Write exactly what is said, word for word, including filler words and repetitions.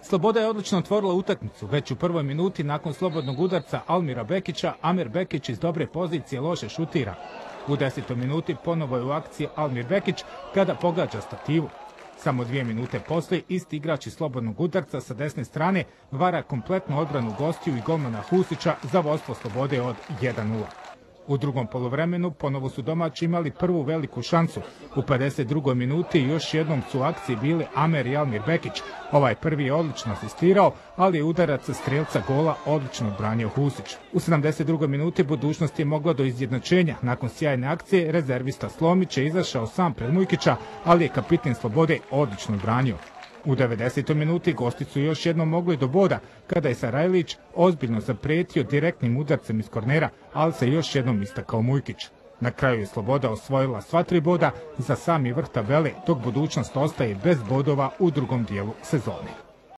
Sloboda je odlično otvorila utakmicu. Već u prvoj minuti nakon slobodnog udarca Almira Bekića, Amer Bekić iz dobre pozicije loše šutira. U desetoj minuti ponovo je u akciji Almir Bekić kada pogađa stativu. Samo dvije minute poslije isti igrač iz slobodnog udarca sa desne strane vara kompletnu odbranu gostiju i golmana Husića za vodstvo Slobode od jedan nula. U drugom poluvremenu ponovo su domaći imali prvu veliku šansu. U pedeset drugoj minuti još jednom su u akciji bili Amer i Almir Bekić. Ovaj prvi je odlično asistirao, ali je udarac strelca gola odlično odbranio Husić. U sedamdeset drugoj minuti budućnost je mogla do izjednačenja. Nakon sjajne akcije rezervista Slomić je izašao sam pred Mujkića, ali je kapitan Slobode odlično odbranio. U devedesetoj minuti gosti su još jednom mogli do boda, kada je Sarajlić ozbiljno zaprijetio direktnim udarcem iz kornera, ali se još jednom istakao Mujkić. Na kraju je Sloboda osvojila sva tri boda za sami vrh tabele, dok budućnost ostaje bez bodova u drugom dijelu sezone.